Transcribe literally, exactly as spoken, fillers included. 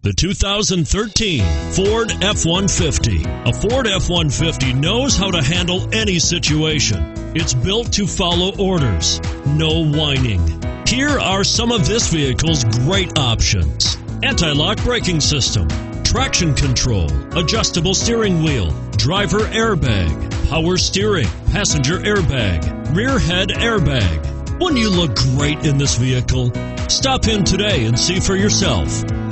The two thousand thirteen Ford F one fifty. A Ford F one fifty knows how to handle any situation. It's built to follow orders, no whining. Here are some of this vehicle's great options: anti-lock braking system, traction control, adjustable steering wheel, driver airbag, power steering, passenger airbag, rear head airbag. Wouldn't you look great in this vehicle? Stop in today and see for yourself.